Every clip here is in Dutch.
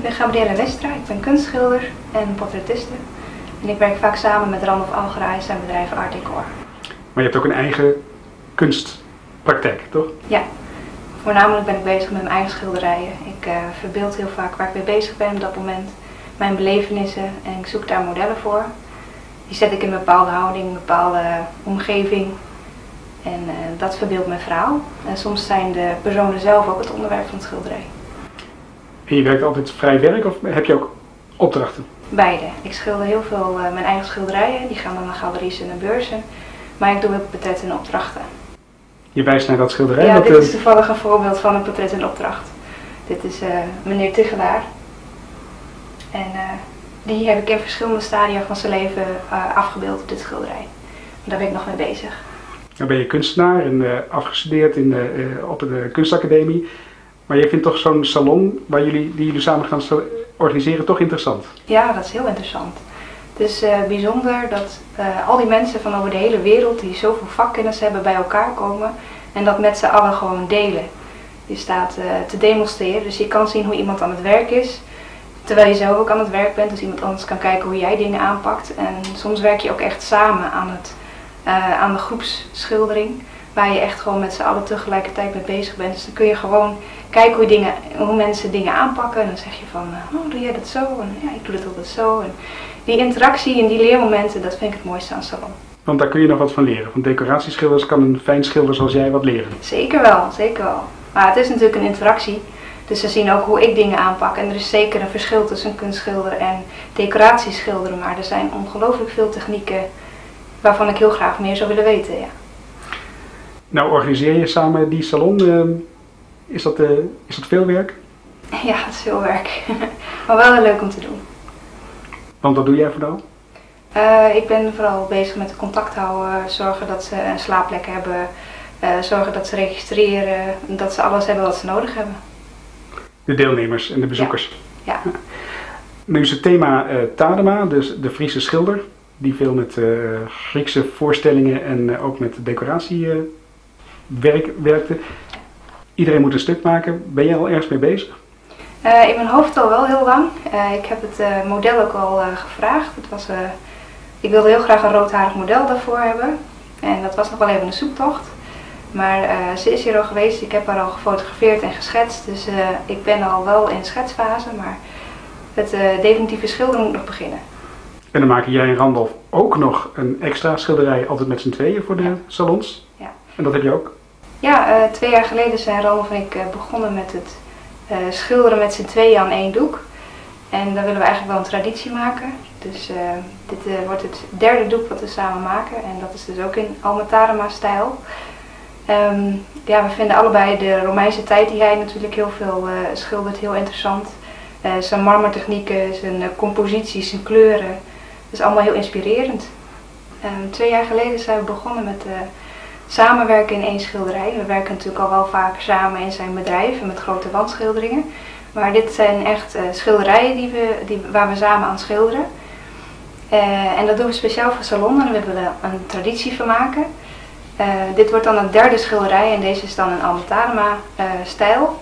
ben Gabrielle Westra, ik ben kunstschilder en portretiste. En ik werk vaak samen met Randolph Algera en zijn bedrijf Art Decor. Maar je hebt ook een eigen kunstpraktijk, toch? Ja, voornamelijk ben ik bezig met mijn eigen schilderijen. Ik verbeeld heel vaak waar ik mee bezig ben op dat moment, mijn belevenissen, en ik zoek daar modellen voor. Die zet ik in een bepaalde houding, een bepaalde omgeving. En dat verbeeldt mijn verhaal. En soms zijn de personen zelf ook het onderwerp van het schilderij. En je werkt altijd vrij werk of heb je ook opdrachten? Beide. Ik schilder heel veel mijn eigen schilderijen. Die gaan dan naar galeries en naar beurzen. Maar ik doe ook portretten en opdrachten. Je wijst naar dat schilderij? Ja, dit is toevallig een voorbeeld van een portret en opdracht. Dit is meneer Tigelaar. En die heb ik in verschillende stadia van zijn leven afgebeeld op dit schilderij. Daar ben ik nog mee bezig. Dan ben je kunstenaar en afgestudeerd op de kunstacademie. Maar je vindt toch zo'n salon die jullie samen gaan organiseren toch interessant? Ja, dat is heel interessant. Het is bijzonder dat al die mensen van over de hele wereld die zoveel vakkennis hebben bij elkaar komen en dat met z'n allen gewoon delen. Je staat te demonstreren, dus je kan zien hoe iemand aan het werk is, terwijl je zelf ook aan het werk bent, dus iemand anders kan kijken hoe jij dingen aanpakt. En soms werk je ook echt samen aan de groepsschildering, waar je echt gewoon met z'n allen tegelijkertijd mee bezig bent. Dus dan kun je gewoon kijken hoe mensen dingen aanpakken en dan zeg je van, oh, doe jij dat zo? En ja, ik doe dat altijd zo. En die interactie en die leermomenten, dat vind ik het mooiste aan het salon. Want daar kun je nog wat van leren. Van decoratieschilders kan een fijn schilder zoals jij wat leren. Zeker wel, zeker wel. Maar het is natuurlijk een interactie. Dus ze zien ook hoe ik dingen aanpak. En er is zeker een verschil tussen kunstschilder en decoratieschilderen. Maar er zijn ongelooflijk veel technieken waarvan ik heel graag meer zou willen weten. Ja. Nou, organiseer je samen die salon. Is dat veel werk? Ja, het is veel werk. Maar wel heel leuk om te doen. Want wat doe jij vooral? Ik ben vooral bezig met contact houden, zorgen dat ze een slaapplek hebben, zorgen dat ze registreren, dat ze alles hebben wat ze nodig hebben. De deelnemers en de bezoekers. Ja. Nu is het thema Tadema, dus de Friese schilder, die veel met Griekse voorstellingen en ook met decoratie werkte. Iedereen moet een stuk maken. Ben jij al ergens mee bezig? In mijn hoofd al wel heel lang. Ik heb het model ook al gevraagd. Ik wilde heel graag een roodharig model daarvoor hebben. En dat was nog wel even een zoektocht. Maar ze is hier al geweest. Ik heb haar al gefotografeerd en geschetst. Dus ik ben al wel in schetsfase. Maar het definitieve schilderen moet nog beginnen. En dan maken jij en Randolph ook nog een extra schilderij, altijd met z'n tweeën voor de salons. Ja. En dat heb je ook? Ja, 2 jaar geleden zijn Randolph en ik begonnen met het schilderen met z'n tweeën aan één doek. En daar willen we eigenlijk wel een traditie maken. Dus dit wordt het 3e doek wat we samen maken. En dat is dus ook in Alma Tadema stijl. Ja, we vinden allebei de Romeinse tijd die hij natuurlijk heel veel schildert heel interessant. Zijn marmertechnieken, zijn composities, zijn kleuren. Dat is allemaal heel inspirerend. 2 jaar geleden zijn we begonnen met samenwerken in 1 schilderij. We werken natuurlijk al wel vaak samen in zijn bedrijf en met grote wandschilderingen. Maar dit zijn echt schilderijen waar we samen aan schilderen. En dat doen we speciaal voor salon en we willen een traditie van maken. Dit wordt dan een 3e schilderij en deze is dan een Alma Tadema stijl.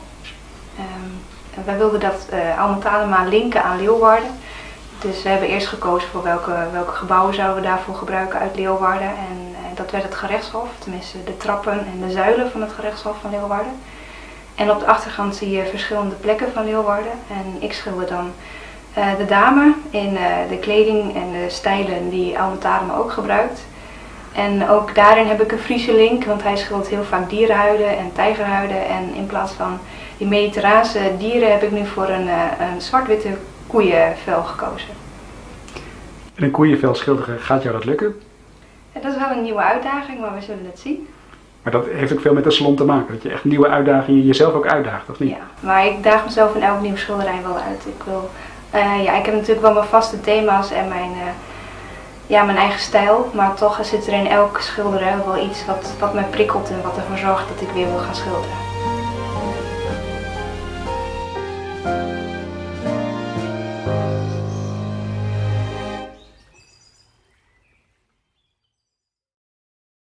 Wij wilden dat Alma Tadema linken aan Leeuwarden. Dus we hebben eerst gekozen voor welke gebouwen zouden we daarvoor gebruiken uit Leeuwarden. En dat werd het gerechtshof, tenminste de trappen en de zuilen van het gerechtshof van Leeuwarden. En op de achtergrond zie je verschillende plekken van Leeuwarden. En ik schilder dan de dame in de kleding en de stijlen die Alma Tadema ook gebruikt. En ook daarin heb ik een Friese link, want hij schildert heel vaak dierenhuiden en tijgerhuiden. En in plaats van die mediterraanse dieren heb ik nu voor een zwart-witte koeienvel gekozen. En een koeienvel schilderen, gaat jou dat lukken? Ja, dat is wel een nieuwe uitdaging, maar we zullen het zien. Maar dat heeft ook veel met de salon te maken, dat je echt nieuwe uitdagingen jezelf ook uitdaagt, of niet? Ja, maar ik daag mezelf in elk nieuw schilderij wel uit. Ik heb natuurlijk wel mijn vaste thema's en mijn eigen stijl, maar toch zit er in elk schilderij wel iets wat mij prikkelt en wat ervoor zorgt dat ik weer wil gaan schilderen.